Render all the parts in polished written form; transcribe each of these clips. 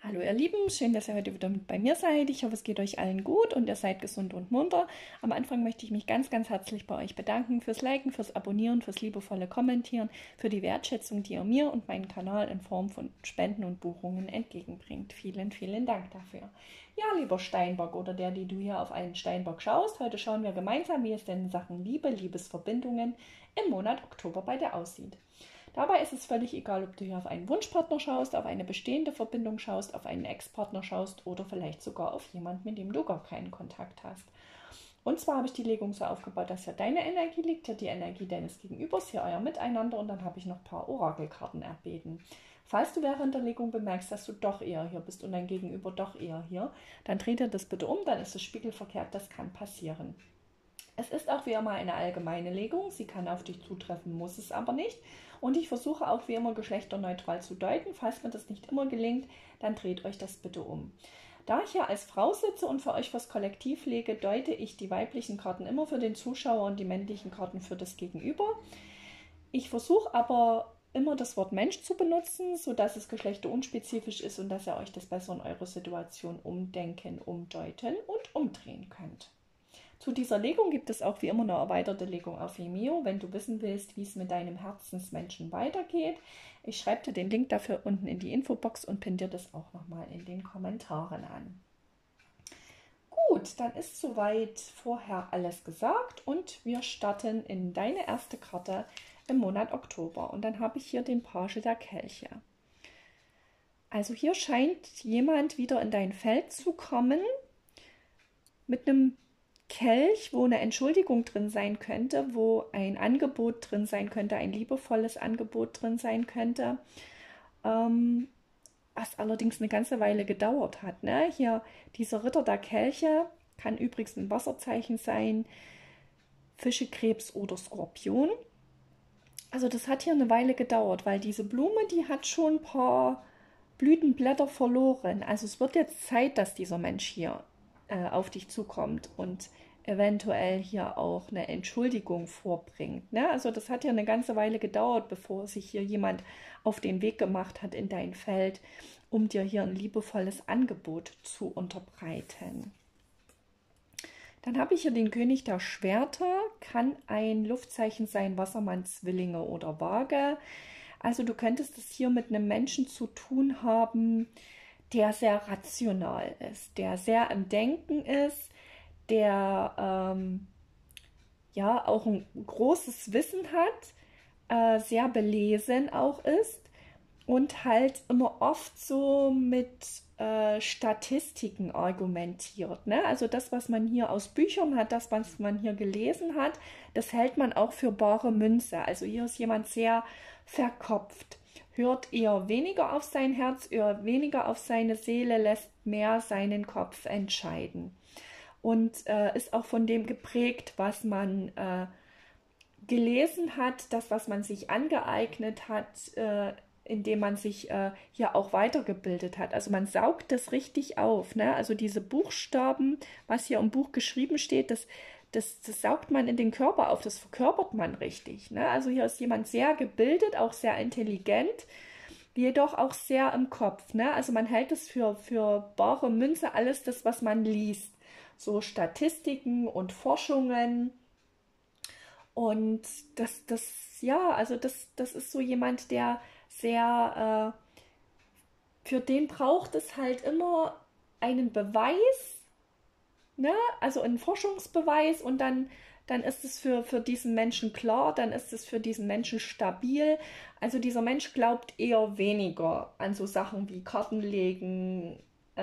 Hallo ihr Lieben, schön, dass ihr heute wieder mit bei mir seid. Ich hoffe, es geht euch allen gut und ihr seid gesund und munter. Am Anfang möchte ich mich ganz, ganz herzlich bei euch bedanken fürs Liken, fürs Abonnieren, fürs liebevolle Kommentieren, für die Wertschätzung, die ihr mir und meinen Kanal in Form von Spenden und Buchungen entgegenbringt. Vielen, vielen Dank dafür. Ja, lieber Steinbock oder der, die du hier auf einen Steinbock schaust, heute schauen wir gemeinsam, wie es denn in Sachen Liebe, Liebesverbindungen im Monat Oktober bei dir aussieht. Dabei ist es völlig egal, ob du hier auf einen Wunschpartner schaust, auf eine bestehende Verbindung schaust, auf einen Ex-Partner schaust oder vielleicht sogar auf jemanden, mit dem du gar keinen Kontakt hast. Und zwar habe ich die Legung so aufgebaut, dass hier deine Energie liegt, hier die Energie deines Gegenübers, hier euer Miteinander und dann habe ich noch ein paar Orakelkarten erbeten. Falls du während der Legung bemerkst, dass du doch eher hier bist und dein Gegenüber doch eher hier, dann dreht dir das bitte um, dann ist es spiegelverkehrt, das kann passieren. Es ist auch wie immer eine allgemeine Legung, sie kann auf dich zutreffen, muss es aber nicht. Und ich versuche auch wie immer geschlechterneutral zu deuten. Falls mir das nicht immer gelingt, dann dreht euch das bitte um. Da ich hier als Frau sitze und für euch fürs Kollektiv lege, deute ich die weiblichen Karten immer für den Zuschauer und die männlichen Karten für das Gegenüber. Ich versuche aber immer das Wort Mensch zu benutzen, sodass es geschlechterunspezifisch ist und dass ihr euch das besser in eure Situation umdenken, umdeuten und umdrehen könnt. Zu dieser Legung gibt es auch wie immer eine erweiterte Legung auf Vimeo, wenn du wissen willst, wie es mit deinem Herzensmenschen weitergeht. Ich schreibe dir den Link dafür unten in die Infobox und pinne dir das auch nochmal in den Kommentaren an. Gut, dann ist soweit vorher alles gesagt und wir starten in deine erste Karte im Monat Oktober. Und dann habe ich hier den Page der Kelche. Also hier scheint jemand wieder in dein Feld zu kommen mit einem Kelch, wo eine Entschuldigung drin sein könnte, wo ein Angebot drin sein könnte, ein liebevolles Angebot drin sein könnte, was allerdings eine ganze Weile gedauert hat. Ne? Hier dieser Ritter der Kelche kann übrigens ein Wasserzeichen sein, Fische, Krebs oder Skorpion. Also das hat hier eine Weile gedauert, weil diese Blume, die hat schon ein paar Blütenblätter verloren. Also es wird jetzt Zeit, dass dieser Mensch hier auf dich zukommt und eventuell hier auch eine Entschuldigung vorbringt. Ne? Also das hat ja eine ganze Weile gedauert, bevor sich hier jemand auf den Weg gemacht hat in dein Feld, um dir hier ein liebevolles Angebot zu unterbreiten. Dann habe ich hier den König der Schwerter, kann ein Luftzeichen sein, Wassermann, Zwillinge oder Waage. Also du könntest es hier mit einem Menschen zu tun haben, der sehr rational ist, der sehr im Denken ist, der ja auch ein großes Wissen hat, sehr belesen auch ist und halt immer oft so mit Statistiken argumentiert. Ne? Also das, was man hier aus Büchern hat, das, was man hier gelesen hat, das hält man auch für bare Münze. Also hier ist jemand sehr verkopft, hört eher weniger auf sein Herz, eher weniger auf seine Seele, lässt mehr seinen Kopf entscheiden. Und ist auch von dem geprägt, was man gelesen hat, das, was man sich angeeignet hat, indem man sich hier auch weitergebildet hat. Also man saugt das richtig auf. Ne? Also diese Buchstaben, was hier im Buch geschrieben steht, das saugt man in den Körper auf, das verkörpert man richtig. Ne? Also hier ist jemand sehr gebildet, auch sehr intelligent, jedoch auch sehr im Kopf. Ne? Also man hält es für bare Münze, alles das, was man liest. So Statistiken und Forschungen. Und ja, also das ist so jemand, der sehr, für den braucht es halt immer einen Beweis, ne? Also einen Forschungsbeweis und dann ist es für diesen Menschen klar, dann ist es für diesen Menschen stabil. Also dieser Mensch glaubt eher weniger an so Sachen wie Kartenlegen,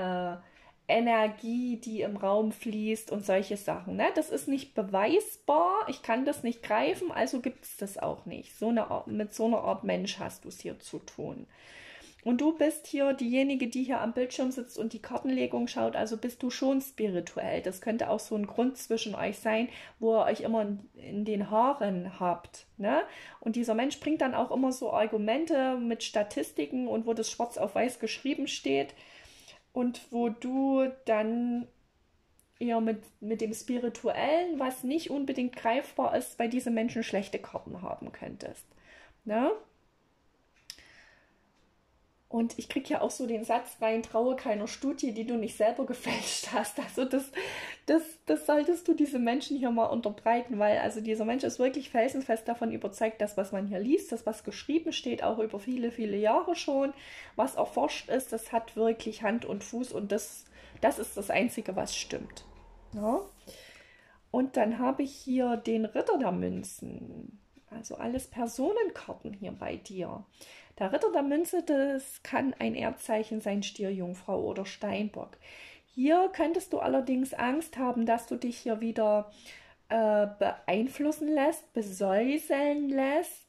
Energie, die im Raum fließt und solche Sachen. Ne? Das ist nicht beweisbar, ich kann das nicht greifen, also gibt es das auch nicht. Mit so einer Art Mensch hast du es hier zu tun. Und du bist hier diejenige, die hier am Bildschirm sitzt und die Kartenlegung schaut, also bist du schon spirituell. Das könnte auch so ein Grund zwischen euch sein, wo ihr euch immer in den Haaren habt. Ne? Und dieser Mensch bringt dann auch immer so Argumente mit Statistiken und wo das schwarz auf weiß geschrieben steht und wo du dann eher mit dem Spirituellen, was nicht unbedingt greifbar ist, bei diesen Menschen schlechte Karten haben könntest. Ne? Und ich kriege ja auch so den Satz rein, traue keiner Studie, die du nicht selber gefälscht hast. Also das solltest du diese Menschen hier mal unterbreiten, weil also dieser Mensch ist wirklich felsenfest davon überzeugt, dass was man hier liest, das was geschrieben steht, auch über viele, viele Jahre schon, was erforscht ist, das hat wirklich Hand und Fuß und das ist das Einzige, was stimmt. Ja? Und dann habe ich hier den Ritter der Münzen. Also alles Personenkarten hier bei dir. Der Ritter der Münze, das kann ein Erdzeichen sein, Stier, Jungfrau oder Steinbock. Hier könntest du allerdings Angst haben, dass du dich hier wieder beeinflussen lässt, besäuseln lässt,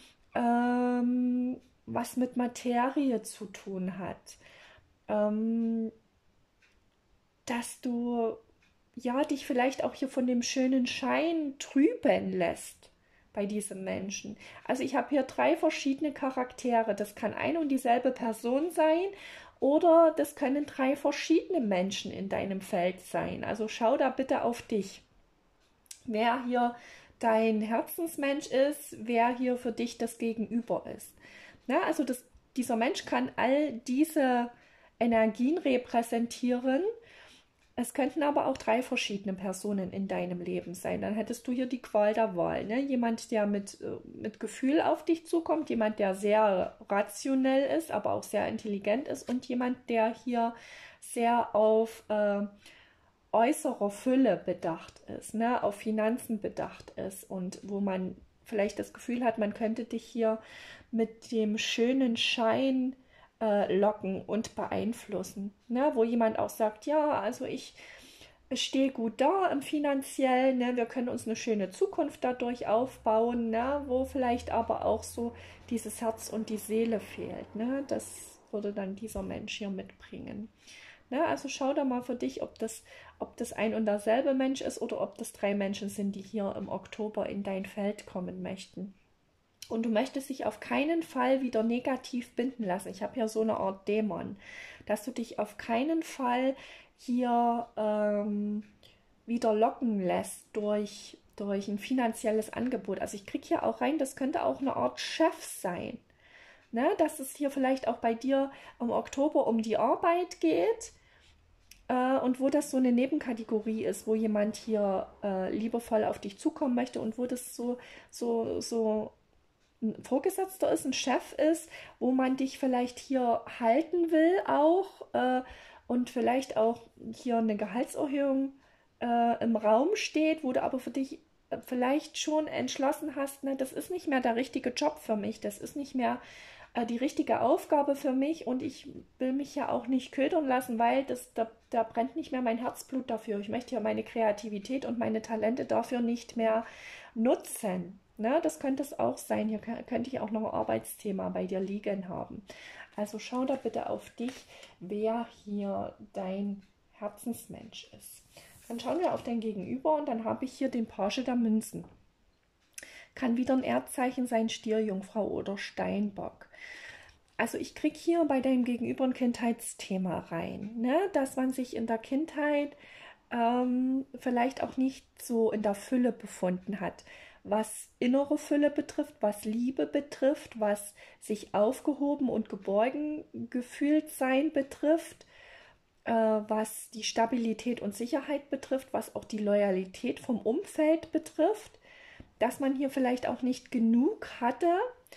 was mit Materie zu tun hat. Dass du ja dich vielleicht auch hier von dem schönen Schein trüben lässt bei diesem Menschen. Also ich habe hier 3 verschiedene Charaktere. Das kann eine und dieselbe Person sein oder das können 3 verschiedene Menschen in deinem Feld sein. Also schau da bitte auf dich. Wer hier dein Herzensmensch ist, wer hier für dich das Gegenüber ist. Ja, also dieser Mensch kann all diese Energien repräsentieren. Es könnten aber auch 3 verschiedene Personen in deinem Leben sein. Dann hättest du hier die Qual der Wahl. Ne? Jemand, der mit Gefühl auf dich zukommt, jemand, der sehr rationell ist, aber auch sehr intelligent ist und jemand, der hier sehr auf äußerer Fülle bedacht ist, ne? Auf Finanzen bedacht ist und wo man vielleicht das Gefühl hat, man könnte dich hier mit dem schönen Schein locken und beeinflussen. Ne? Wo jemand auch sagt, ja, also ich stehe gut da im Finanziellen, ne? Wir können uns eine schöne Zukunft dadurch aufbauen, ne? Wo vielleicht aber auch so dieses Herz und die Seele fehlt. Ne? Das würde dann dieser Mensch hier mitbringen. Ne? Also schau da mal für dich, ob das ein und derselbe Mensch ist oder ob das 3 Menschen sind, die hier im Oktober in dein Feld kommen möchten. Und du möchtest dich auf keinen Fall wieder negativ binden lassen. Ich habe hier so eine Art Dämon, dass du dich auf keinen Fall hier wieder locken lässt durch ein finanzielles Angebot. Also ich kriege hier auch rein, das könnte auch eine Art Chef sein. Ne? Dass es hier vielleicht auch bei dir im Oktober um die Arbeit geht und wo das so eine Nebenkategorie ist, wo jemand hier liebevoll auf dich zukommen möchte und wo das so ein Vorgesetzter ist, ein Chef ist, wo man dich vielleicht hier halten will auch und vielleicht auch hier eine Gehaltserhöhung im Raum steht, wo du aber für dich vielleicht schon entschlossen hast, ne, das ist nicht mehr der richtige Job für mich, das ist nicht mehr die richtige Aufgabe für mich und ich will mich ja auch nicht ködern lassen, weil da brennt nicht mehr mein Herzblut dafür. Ich möchte ja meine Kreativität und meine Talente dafür nicht mehr nutzen. Ne, das könnte es auch sein. Hier könnte ich auch noch ein Arbeitsthema bei dir liegen haben. Also schau da bitte auf dich, wer hier dein Herzensmensch ist. Dann schauen wir auf dein Gegenüber und dann habe ich hier den Page der Münzen. Kann wieder ein Erdzeichen sein, Stier, Jungfrau oder Steinbock. Also ich kriege hier bei deinem Gegenüber ein Kindheitsthema rein, ne? Dass man sich in der Kindheit vielleicht auch nicht so in der Fülle befunden hat, was innere Fülle betrifft, was Liebe betrifft, was sich aufgehoben und geborgen gefühlt sein betrifft, was die Stabilität und Sicherheit betrifft, was auch die Loyalität vom Umfeld betrifft, dass man hier vielleicht auch nicht genug hatte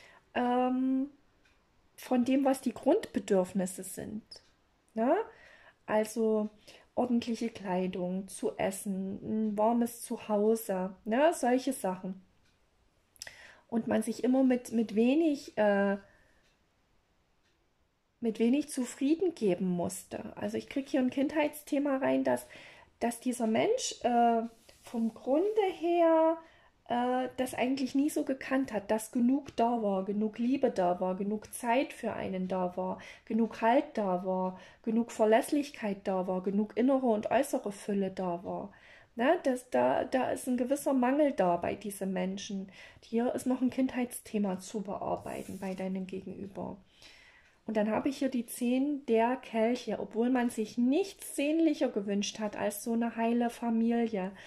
von dem, was die Grundbedürfnisse sind. Ne? Also ordentliche Kleidung, zu essen, ein warmes Zuhause, ne? Solche Sachen. Und man sich immer mit wenig zufrieden geben musste. Also ich kriege hier ein Kindheitsthema rein, dass dieser Mensch vom Grunde her das eigentlich nie so gekannt hat, dass genug da war, genug Liebe da war, genug Zeit für einen da war, genug Halt da war, genug Verlässlichkeit da war, genug innere und äußere Fülle da war. Ne, da ist ein gewisser Mangel da bei diesen Menschen. Hier ist noch ein Kindheitsthema zu bearbeiten bei deinem Gegenüber. Und dann habe ich hier die 10 der Kelche, obwohl man sich nichts sehnlicher gewünscht hat als so eine heile Familie,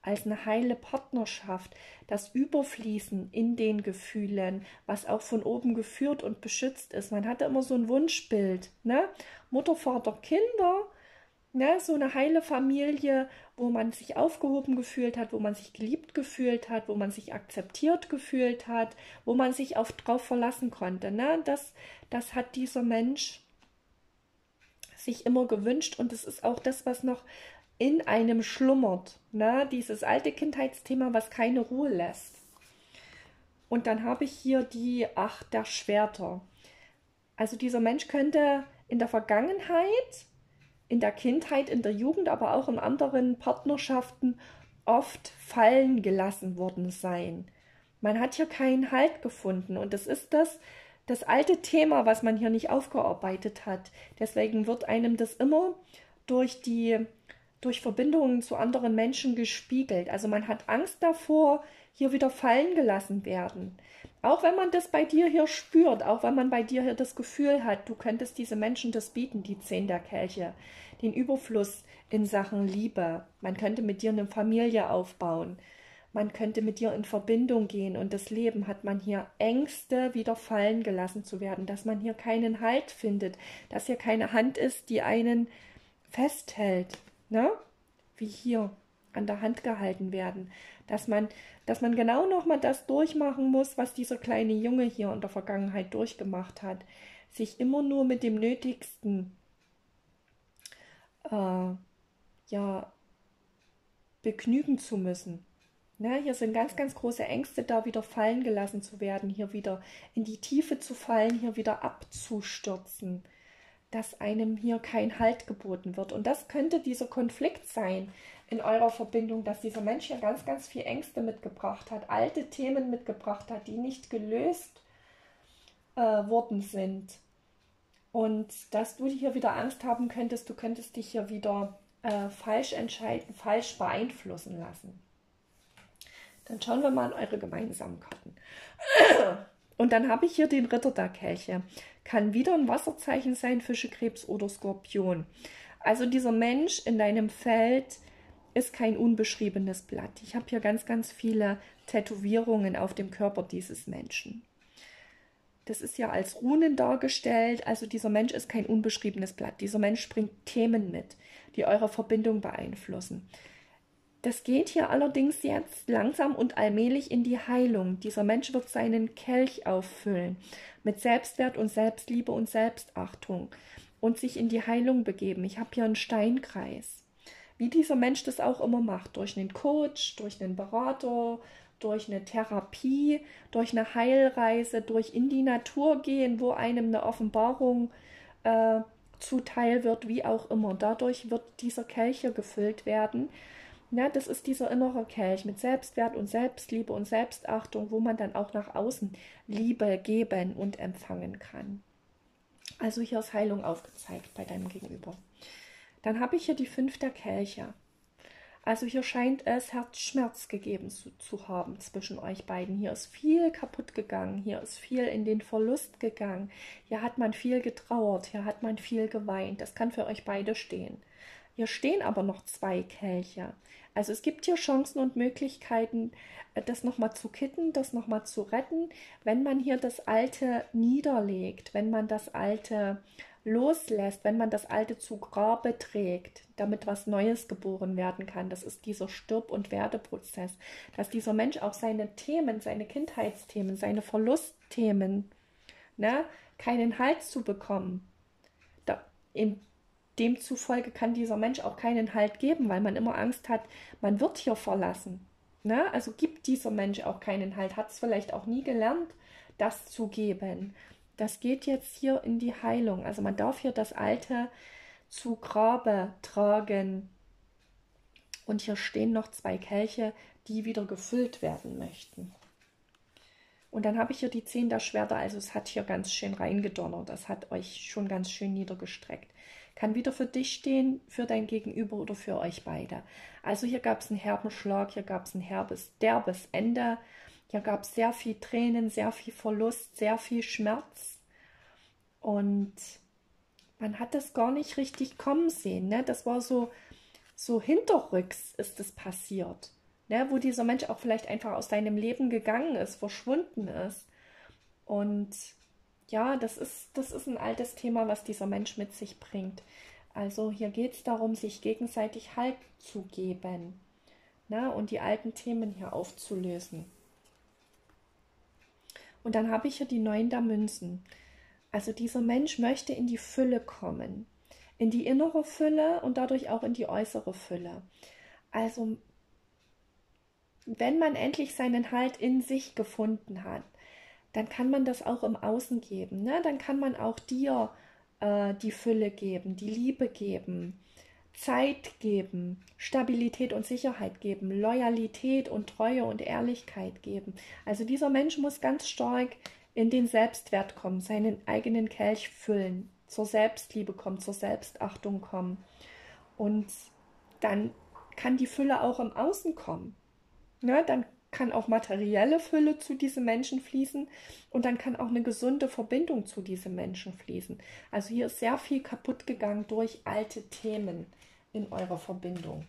als eine heile Partnerschaft, das Überfließen in den Gefühlen, was auch von oben geführt und beschützt ist. Man hatte immer so ein Wunschbild, ne? Mutter, Vater, Kinder, ne? So eine heile Familie, wo man sich aufgehoben gefühlt hat, wo man sich geliebt gefühlt hat, wo man sich akzeptiert gefühlt hat, wo man sich drauf verlassen konnte. Ne? Das hat dieser Mensch sich immer gewünscht und es ist auch das, was noch in einem schlummert. Ne? Dieses alte Kindheitsthema, was keine Ruhe lässt. Und dann habe ich hier die Acht der Schwerter. Also dieser Mensch könnte in der Vergangenheit, in der Kindheit, in der Jugend, aber auch in anderen Partnerschaften oft fallen gelassen worden sein. Man hat hier keinen Halt gefunden und das ist das alte Thema, was man hier nicht aufgearbeitet hat. Deswegen wird einem das immer durch Verbindungen zu anderen Menschen gespiegelt. Also man hat Angst davor, hier wieder fallen gelassen werden. Auch wenn man das bei dir hier spürt, auch wenn man bei dir hier das Gefühl hat, du könntest diese Menschen das bieten, die 10 der Kelche, den Überfluss in Sachen Liebe. Man könnte mit dir eine Familie aufbauen. Man könnte mit dir in Verbindung gehen und das Leben hat man hier Ängste, wieder fallen gelassen zu werden, dass man hier keinen Halt findet, dass hier keine Hand ist, die einen festhält, ne? Wie hier an der Hand gehalten werden, dass man genau nochmal das durchmachen muss, was dieser kleine Junge hier in der Vergangenheit durchgemacht hat, sich immer nur mit dem Nötigsten ja, begnügen zu müssen. Ne, hier sind ganz, ganz große Ängste, da wieder fallen gelassen zu werden, hier wieder in die Tiefe zu fallen, hier wieder abzustürzen, dass einem hier kein Halt geboten wird. Und das könnte dieser Konflikt sein in eurer Verbindung, dass dieser Mensch hier ganz, ganz viel Ängste mitgebracht hat, alte Themen mitgebracht hat, die nicht gelöst worden sind. Und dass du hier wieder Angst haben könntest, du könntest dich hier wieder falsch entscheiden, falsch beeinflussen lassen. Dann schauen wir mal an eure gemeinsamen Karten. Und dann habe ich hier den Ritter der Kelche. Kann wieder ein Wasserzeichen sein, Fische, Krebs oder Skorpion. Also dieser Mensch in deinem Feld ist kein unbeschriebenes Blatt. Ich habe hier ganz, ganz viele Tätowierungen auf dem Körper dieses Menschen. Das ist ja als Runen dargestellt. Also dieser Mensch ist kein unbeschriebenes Blatt. Dieser Mensch bringt Themen mit, die eure Verbindung beeinflussen. Das geht hier allerdings jetzt langsam und allmählich in die Heilung. Dieser Mensch wird seinen Kelch auffüllen mit Selbstwert und Selbstliebe und Selbstachtung und sich in die Heilung begeben. Ich habe hier einen Steinkreis. Wie dieser Mensch das auch immer macht, durch einen Coach, durch einen Berater, durch eine Therapie, durch eine Heilreise, durch in die Natur gehen, wo einem eine Offenbarung zuteil wird, wie auch immer. Dadurch wird dieser Kelch hier gefüllt werden. Ja, das ist dieser innere Kelch mit Selbstwert und Selbstliebe und Selbstachtung, wo man dann auch nach außen Liebe geben und empfangen kann. Also hier ist Heilung aufgezeigt bei deinem Gegenüber. Dann habe ich hier die 5 der Kelche. Also hier scheint es Herzschmerz gegeben zu haben zwischen euch beiden. Hier ist viel kaputt gegangen, hier ist viel in den Verlust gegangen. Hier hat man viel getrauert, hier hat man viel geweint. Das kann für euch beide stehen. Hier stehen aber noch 2 Kelche. Also es gibt hier Chancen und Möglichkeiten, das nochmal zu kitten, das nochmal zu retten, wenn man hier das Alte niederlegt, wenn man das Alte loslässt, wenn man das Alte zu Grabe trägt, damit was Neues geboren werden kann. Das ist dieser Stirb- und Werdeprozess, dass dieser Mensch auch seine Themen, seine Kindheitsthemen, seine Verlustthemen, ne, keinen Halt zu bekommen. Demzufolge kann dieser Mensch auch keinen Halt geben, weil man immer Angst hat, man wird hier verlassen. Ne? Also gibt dieser Mensch auch keinen Halt, hat es vielleicht auch nie gelernt, das zu geben. Das geht jetzt hier in die Heilung. Also man darf hier das Alte zu Grabe tragen. Und hier stehen noch 2 Kelche, die wieder gefüllt werden möchten. Und dann habe ich hier die 10 der Schwerter, also es hat hier ganz schön reingedonnert. Das hat euch schon ganz schön niedergestreckt. Kann wieder für dich stehen, für dein Gegenüber oder für euch beide. Also hier gab es einen herben Schlag, hier gab es ein derbes Ende. Hier gab es sehr viel Tränen, sehr viel Verlust, sehr viel Schmerz. Und man hat das gar nicht richtig kommen sehen. Ne? Das war so hinterrücks ist es passiert. ne? Wo dieser Mensch auch vielleicht einfach aus deinem Leben gegangen ist, verschwunden ist. Und ja, das ist ein altes Thema, was dieser Mensch mit sich bringt. Also hier geht es darum, sich gegenseitig Halt zu geben, ne? Und die alten Themen hier aufzulösen. Und dann habe ich hier die 9 der Münzen. Also dieser Mensch möchte in die Fülle kommen, in die innere Fülle und dadurch auch in die äußere Fülle. Also wenn man endlich seinen Halt in sich gefunden hat, dann kann man das auch im Außen geben. Ne? Dann kann man auch dir die Fülle geben, die Liebe geben, Zeit geben, Stabilität und Sicherheit geben, Loyalität und Treue und Ehrlichkeit geben. Also dieser Mensch muss ganz stark in den Selbstwert kommen, seinen eigenen Kelch füllen, zur Selbstliebe kommen, zur Selbstachtung kommen. Und dann kann die Fülle auch im Außen kommen. Ne? Dann kann auch materielle Fülle zu diesem Menschen fließen und dann kann auch eine gesunde Verbindung zu diesem Menschen fließen. Also hier ist sehr viel kaputt gegangen durch alte Themen in eurer Verbindung.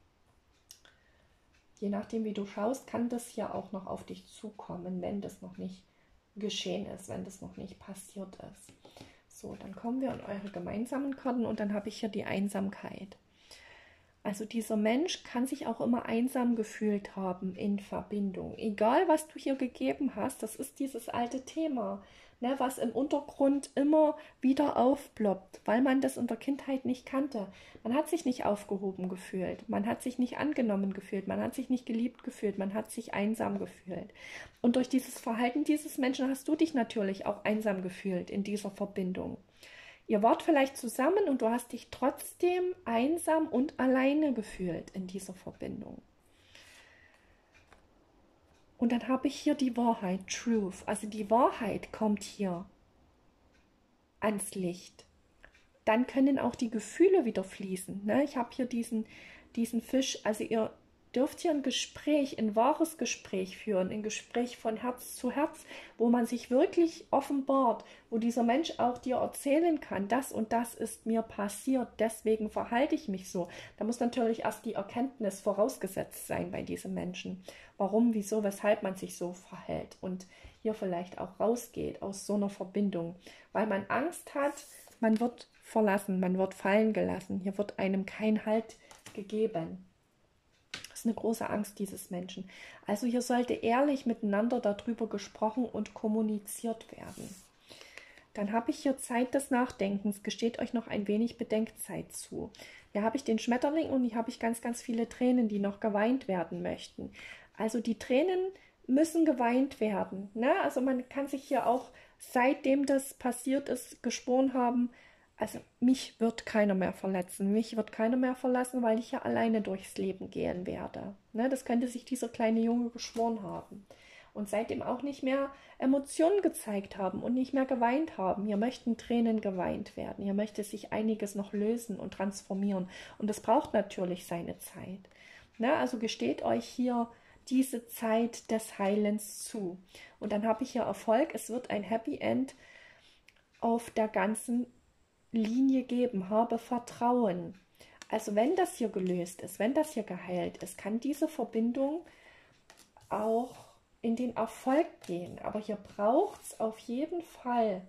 Je nachdem, wie du schaust, kann das hier auch noch auf dich zukommen, wenn das noch nicht geschehen ist, wenn das noch nicht passiert ist. So, dann kommen wir an eure gemeinsamen Karten und dann habe ich hier die Einsamkeit. Also dieser Mensch kann sich auch immer einsam gefühlt haben in Verbindung. Egal, was du hier gegeben hast, das ist dieses alte Thema, ne, was im Untergrund immer wieder aufploppt, weil man das in der Kindheit nicht kannte. Man hat sich nicht aufgehoben gefühlt, man hat sich nicht angenommen gefühlt, man hat sich nicht geliebt gefühlt, man hat sich einsam gefühlt. Und durch dieses Verhalten dieses Menschen hast du dich natürlich auch einsam gefühlt in dieser Verbindung. Ihr wart vielleicht zusammen und du hast dich trotzdem einsam und alleine gefühlt in dieser Verbindung. Und dann habe ich hier die Wahrheit, Truth. Also die Wahrheit kommt hier ans Licht. Dann können auch die Gefühle wieder fließen. Ne? Ich habe hier diesen Fisch, also ihr dürft hier ein Gespräch, ein wahres Gespräch führen, ein Gespräch von Herz zu Herz, wo man sich wirklich offenbart, wo dieser Mensch auch dir erzählen kann, das und das ist mir passiert, deswegen verhalte ich mich so. Da muss natürlich erst die Erkenntnis vorausgesetzt sein bei diesem Menschen, warum, wieso, weshalb man sich so verhält und hier vielleicht auch rausgeht aus so einer Verbindung, weil man Angst hat, man wird verlassen, man wird fallen gelassen, hier wird einem kein Halt gegeben. Das ist eine große Angst dieses Menschen. Also hier sollte ehrlich miteinander darüber gesprochen und kommuniziert werden. Dann habe ich hier Zeit des Nachdenkens. Gesteht euch noch ein wenig Bedenkzeit zu. Hier habe ich den Schmetterling und hier habe ich ganz, ganz viele Tränen, die noch geweint werden möchten. Also die Tränen müssen geweint werden. Ne? Also man kann sich hier auch, seitdem das passiert ist, geschworen haben, also mich wird keiner mehr verletzen, mich wird keiner mehr verlassen, weil ich ja alleine durchs Leben gehen werde. Ne, das könnte sich dieser kleine Junge geschworen haben. Und seitdem auch nicht mehr Emotionen gezeigt haben und nicht mehr geweint haben. Hier möchten Tränen geweint werden. Hier möchte sich einiges noch lösen und transformieren. Und das braucht natürlich seine Zeit. Ne, also gesteht euch hier diese Zeit des Heilens zu. Und dann habe ich hier Erfolg. Es wird ein Happy End auf der ganzen Linie geben, habe Vertrauen. Also wenn das hier gelöst ist, wenn das hier geheilt ist, kann diese Verbindung auch in den Erfolg gehen. Aber hier braucht es auf jeden Fall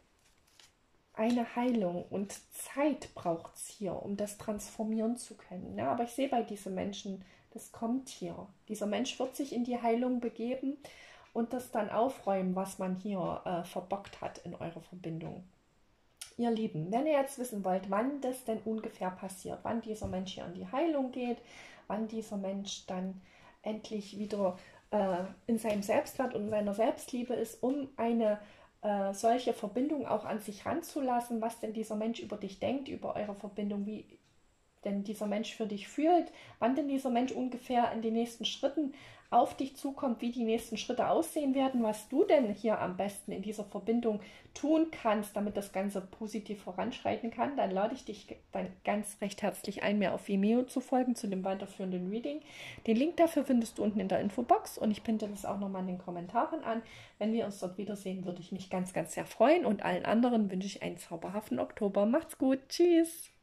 eine Heilung und Zeit braucht es hier, um das transformieren zu können. Ja, aber ich sehe bei diesem Menschen, das kommt hier. Dieser Mensch wird sich in die Heilung begeben und das dann aufräumen, was man hier verbockt hat in eurer Verbindung. Ihr Lieben, wenn ihr jetzt wissen wollt, wann das denn ungefähr passiert, wann dieser Mensch hier in die Heilung geht, wann dieser Mensch dann endlich wieder in seinem Selbstwert und in seiner Selbstliebe ist, um eine solche Verbindung auch an sich ranzulassen, was denn dieser Mensch über dich denkt, über eure Verbindung, wie denn dieser Mensch für dich fühlt, wann denn dieser Mensch ungefähr in den nächsten Schritten auf dich zukommt, wie die nächsten Schritte aussehen werden, was du denn hier am besten in dieser Verbindung tun kannst, damit das Ganze positiv voranschreiten kann, dann lade ich dich dann ganz recht herzlich ein, mir auf Vimeo zu folgen zu dem weiterführenden Reading. Den Link dafür findest du unten in der Infobox und ich pinte das auch nochmal in den Kommentaren an. Wenn wir uns dort wiedersehen, würde ich mich ganz, ganz sehr freuen und allen anderen wünsche ich einen zauberhaften Oktober. Macht's gut, tschüss!